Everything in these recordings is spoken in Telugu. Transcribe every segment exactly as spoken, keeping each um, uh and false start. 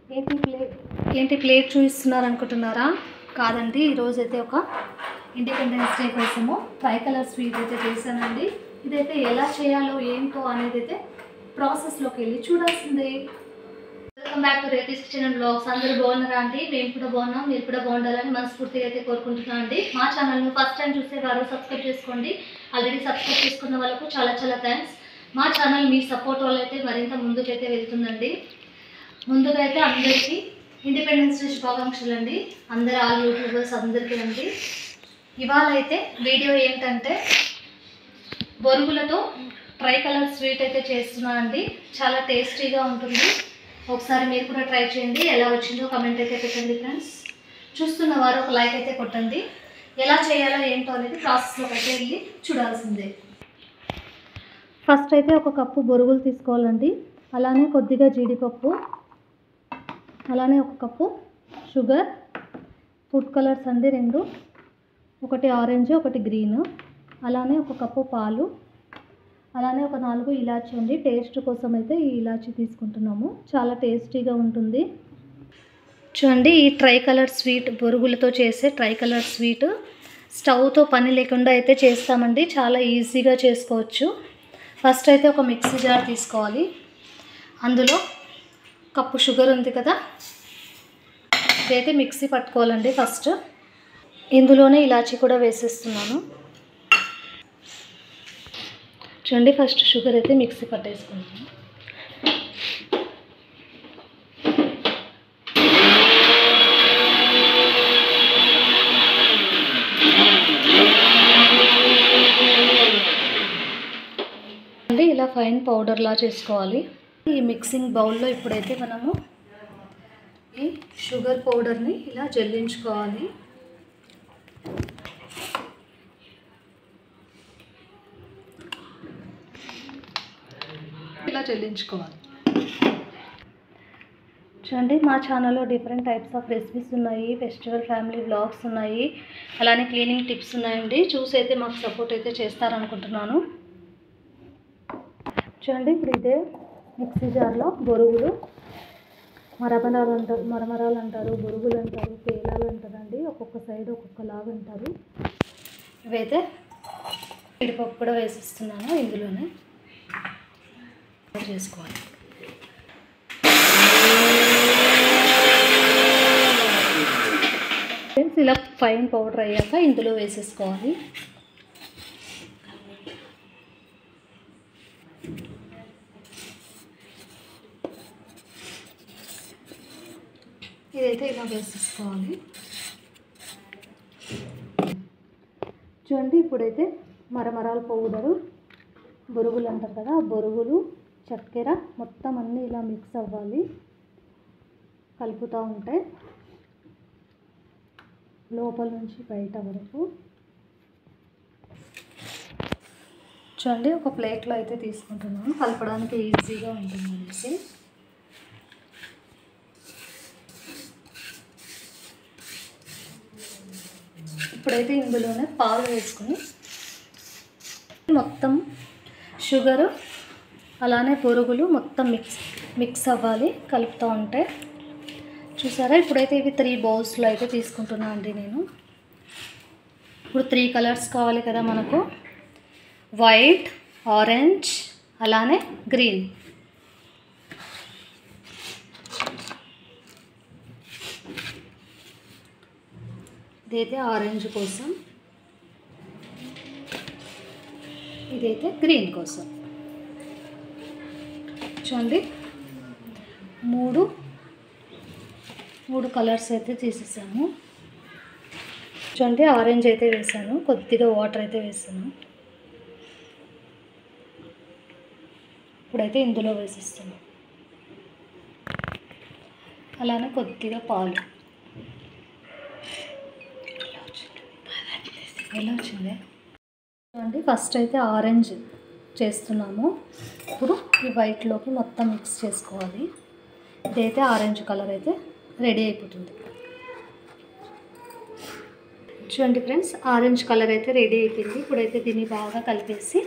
ఏంటి ప్లేట్ ఏంటి ప్లేట్ చూపిస్తున్నారు అనుకుంటున్నారా? కాదండి, ఈరోజు అయితే ఒక ఇండిపెండెన్స్ డే కోసము ట్రై కలర్ స్వీట్ అయితే చేశానండి. ఇదైతే ఎలా చేయాలో ఏంటో అనేది అయితే ప్రాసెస్లోకి వెళ్ళి చూడాల్సిందే. Welcome back to Rethi's kitchen and blogs. అందరూ బాగున్నారా అండి? మేము కూడా బాగున్నాం, మీరు కూడా బాగుండాలని మనస్ఫూర్తిగా అయితే కోరుకుంటున్నాం అండి. మా ఛానల్ను ఫస్ట్ టైం చూసేవారు సబ్స్క్రైబ్ చేసుకోండి. ఆల్రెడీ సబ్స్క్రైబ్ చేసుకున్న వాళ్ళకు చాలా చాలా థ్యాంక్స్. మా ఛానల్ మీ సపోర్ట్ వల్ల అయితే మరింత ముందుకైతే వెళ్తుందండి. ముందుగా అయితే అందరికీ ఇండిపెండెన్స్ డే శుభాకాంక్షలు అండి. అందరు ఆల్ యూట్యూబర్స్ అందరికీ అండి. ఇవాళ అయితే వీడియో ఏంటంటే బొరుగులతో ట్రై కలర్ స్వీట్ అయితే చేస్తున్నాను అండి. చాలా టేస్టీగా ఉంటుంది. ఒకసారి మీరు కూడా ట్రై చేయండి. ఎలా వచ్చిందో కమెంట్ అయితే పెట్టండి ఫ్రెండ్స్. చూస్తున్న వారు ఒక లైక్ అయితే కొట్టండి. ఎలా చేయాలో ఏంటో అనేది ప్రాసెస్లోకి అయితే వెళ్ళి చూడాల్సిందే. ఫస్ట్ అయితే ఒక కప్పు బొరుగులు తీసుకోవాలండి. అలానే కొద్దిగా జీడిపప్పు, అలానే ఒక కప్పు షుగర్, ఫుడ్ కలర్స్ అండి రెండు, ఒకటి ఆరెంజ్ ఒకటి గ్రీన్, అలానే ఒక కప్పు పాలు, అలానే ఒక నాలుగు ఇలాచీ అండి. టేస్ట్ కోసం అయితే ఈ ఇలాచీ తీసుకుంటున్నాము. చాలా టేస్టీగా ఉంటుంది. చూడండి, ఈ ట్రై కలర్ స్వీట్ బొరుగులతో చేసే ట్రై కలర్ స్వీట్ స్టవ్తో పని లేకుండా అయితే చేస్తామండి. చాలా ఈజీగా చేసుకోవచ్చు. ఫస్ట్ అయితే ఒక మిక్సీ జార్ తీసుకోవాలి. అందులో కప్పు షుగర్ ఉంది కదా, ఇదైతే మిక్సీ పట్టుకోవాలండి. ఫస్ట్ ఇందులోనే ఇలాచీ కూడా వేసేస్తున్నాను. చూడండి, ఫస్ట్ షుగర్ అయితే మిక్సీ పట్టేసుకుంటాను. ఇలా ఫైన్ పౌడర్లా చేసుకోవాలి. ఈ మిక్సింగ్ బౌల్లో ఇప్పుడైతే మనము ఈ షుగర్ పౌడర్ని ఇలా జల్లించుకోవాలి. ఇలా జల్లించుకోవాలి. చూడండి, మా ఛానల్లో డిఫరెంట్ టైప్స్ ఆఫ్ రెసిపీస్ ఉన్నాయి. ఫెస్టివల్ ఫ్యామిలీ వ్లాగ్స్ ఉన్నాయి, అలానే క్లీనింగ్ టిప్స్ ఉన్నాయండి. చూసి అయితే మాకు సపోర్ట్ అయితే చేస్తారనుకుంటున్నాను. చూడండి, ఇప్పుడు ఇదే మిక్సీ జార్లో బొరుగులు, మరమరాలు అంటారు మరమరాలు అంటారు బొరుగులు అంటారు, పేలాలు అంటారండి. ఒక్కొక్క సైడ్ ఒక్కొక్కలాగా అంటారు. ఇవైతే జీడిపప్పు కూడా వేసిస్తున్నాను. ఇందులోనే చేసుకోవాలి. ఫ్రెండ్స్, ఇలా ఫైన్ పౌడర్ అయ్యాక ఇందులో వేసేసుకోవాలి. ఇదైతే ఇలా వేసేసుకోవాలి. చూడండి, ఇప్పుడైతే మరమరాల పౌడరు, బొరుగులు అంటారు కదా, బొరుగులు, చక్కెర మొత్తం అన్నీ ఇలా మిక్స్ అవ్వాలి. కలుపుతూ ఉంటే లోపల నుంచి బయట వరకు. చూడండి, ఒక ప్లేట్లో అయితే తీసుకుంటున్నాను. కలపడానికి ఈజీగా ఉంటుంది అనేసి. ఇప్పుడైతే ఇందులోనే పాలు వేసుకొని మొత్తం షుగరు అలానే బొరుగులు మొత్తం మిక్స్ మిక్స్ అవ్వాలి కలుపుతూ ఉంటే. చూసారా, ఇప్పుడైతే ఇవి త్రీ బౌల్స్లో అయితే తీసుకుంటున్నాను అండి నేను. ఇప్పుడు త్రీ కలర్స్ కావాలి కదా మనకు, వైట్, ఆరెంజ్, అలానే గ్రీన్. ఇదైతే ఆరెంజ్ కోసం, ఇదైతే గ్రీన్ కోసం. చూడండి, మూడు మూడు కలర్స్ అయితే తీసేసాము. చూడండి, ఆరెంజ్ అయితే వేసాను, కొద్దిగా వాటర్ అయితే వేసాను. ఇప్పుడైతే ఇందులో వేసిస్తాను. అలానే కొద్దిగా పాలు. ఎలా వచ్చింది? చూడండి, ఫస్ట్ అయితే ఆరెంజ్ చేస్తున్నాము. ఇప్పుడు ఈ వైట్లోకి మొత్తం మిక్స్ చేసుకోవాలి. ఇదైతే ఆరెంజ్ కలర్ అయితే రెడీ అయిపోతుంది. చూడండి ఫ్రెండ్స్, ఆరెంజ్ కలర్ అయితే రెడీ అయిపోయింది. ఇప్పుడైతే దీన్ని బాగా కలిపేసి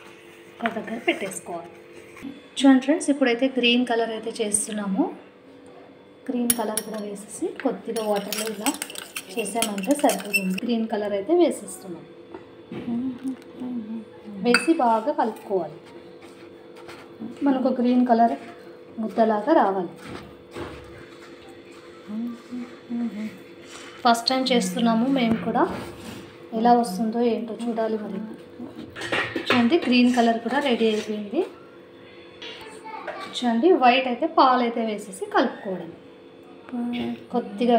ఒక దగ్గర పెట్టేసుకోవాలి. చూడండి ఫ్రెండ్స్, ఇప్పుడైతే గ్రీన్ కలర్ అయితే చేస్తున్నాము. గ్రీన్ కలర్ కూడా వేసేసి కొద్దిగా వాటర్లో ఇలా చేసామంటే సరిపోతుంది. గ్రీన్ కలర్ అయితే వేసేస్తున్నాం. వేసి బాగా కలుపుకోవాలి. మనకు గ్రీన్ కలర్ ముద్దలాగా రావాలి. ఫస్ట్ టైం చేస్తున్నాము మేము కూడా, ఎలా వస్తుందో ఏంటో చూడాలి. మరి చూడండి గ్రీన్ కలర్ కూడా రెడీ అయిపోయింది. చూడండి వైట్ అయితే పాలు అయితే వేసేసి కలుపుకోవడం. కొద్దిగా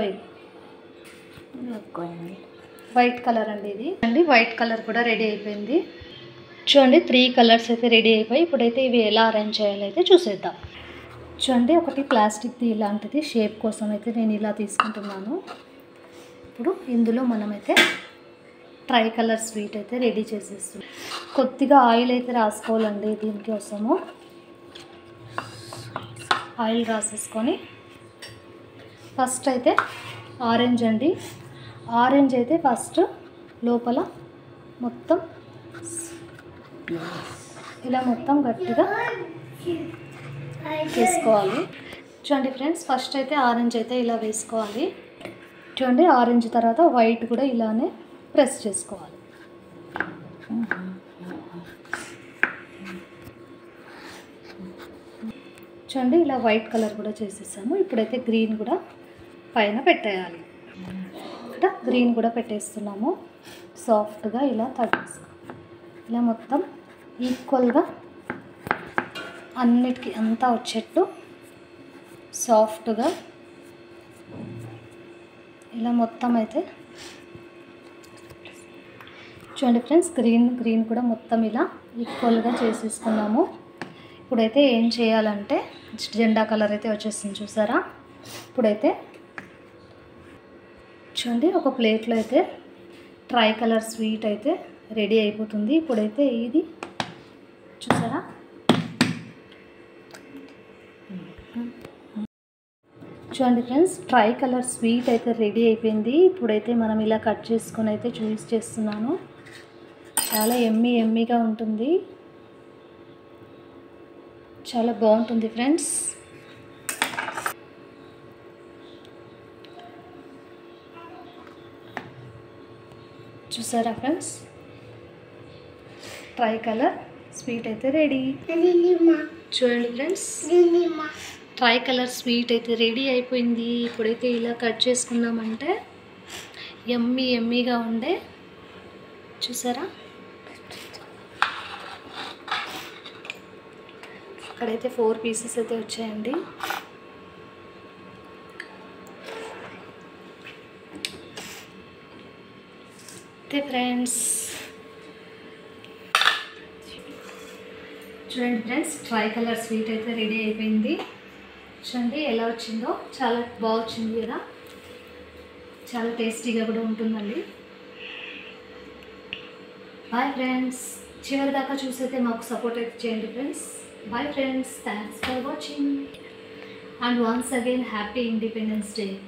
వైట్ కలర్ అండి ఇది అండి. వైట్ కలర్ కూడా రెడీ అయిపోయింది. చూడండి త్రీ కలర్స్ అయితే రెడీ అయిపోయి ఇప్పుడైతే ఇవి ఎలా అరేంజ్ చేయాలో అయితే చూసేద్దాం. చూడండి ఒకటి ప్లాస్టిక్ది ఇలాంటిది షేప్ కోసం అయితే నేను ఇలా తీసుకుంటున్నాను. ఇప్పుడు ఇందులో మనమైతే ట్రై కలర్ స్వీట్ అయితే రెడీ చేసేస్తున్నాం. కొద్దిగా ఆయిల్ అయితే రాసుకోవాలండి. దీనికోసము ఆయిల్ రాసేసుకొని ఫస్ట్ అయితే ఆరెంజ్ అండి. ఆరెంజ్ అయితే ఫస్ట్ లోపల మొత్తం ఇలా మొత్తం గట్టిగా వేసుకోవాలి. చూడండి ఫ్రెండ్స్ ఫస్ట్ అయితే ఆరెంజ్ అయితే ఇలా వేసుకోవాలి. చూడండి ఆరెంజ్ తర్వాత వైట్ కూడా ఇలానే ప్రెస్ చేసుకోవాలి. చూడండి ఇలా వైట్ కలర్ కూడా చేసేసాము. ఇప్పుడైతే గ్రీన్ కూడా పైన పెట్టేయాలి. ఇక్కడ గ్రీన్ కూడా పెట్టేస్తున్నాము. సాఫ్ట్గా ఇలా తగ్గేసుకో. ఇలా మొత్తం ఈక్వల్గా అన్నిటికీ అంతా వచ్చేట్టు సాఫ్ట్గా ఇలా మొత్తం అయితే చూడండి ఫ్రెండ్స్ గ్రీన్ గ్రీన్ కూడా మొత్తం ఇలా ఈక్వల్గా చేసేసుకున్నాము. ఇప్పుడైతే ఏం చేయాలంటే జెండా కలర్ అయితే వచ్చేసింది చూసారా. ఇప్పుడైతే చూడండి ఒక ప్లేట్లో అయితే ట్రై కలర్ స్వీట్ అయితే రెడీ అయిపోతుంది. ఇప్పుడైతే ఇది చూసారా. చూడండి ఫ్రెండ్స్ ట్రై కలర్ స్వీట్ అయితే రెడీ అయిపోయింది. ఇప్పుడైతే మనం ఇలా కట్ చేసుకొని అయితే చూస్ చేస్తున్నాను. చాలా ఎమ్మీ ఎమ్మీగా ఉంటుంది. చాలా బాగుంటుంది ఫ్రెండ్స్. చూసారా ఫ్రెండ్స్ ట్రై కలర్ స్వీట్ అయితే రెడీ. చూడండి ఫ్రెండ్స్ ట్రై కలర్ స్వీట్ అయితే రెడీ అయిపోయింది. ఇప్పుడైతే ఇలా కట్ చేసుకున్నామంటే ఎమ్మీ ఎమ్మీగా ఉండే చూసారా. ఇక్కడైతే ఫోర్ పీసెస్ అయితే వచ్చాయండి. అయితే ఫ్రెండ్స్ చూడండి ఫ్రెండ్స్ ట్రై కలర్ స్వీట్ అయితే రెడీ అయిపోయింది. చూడండి ఎలా వచ్చిందో, చాలా బాగా వచ్చింది కదా. చాలా టేస్టీగా కూడా ఉంటుందండి. Bye friends. చివరి దాకా చూసైతే మాకు సపోర్ట్ అయితే చేయండి friends. Bye friends, thanks for watching and once again happy Independence Day.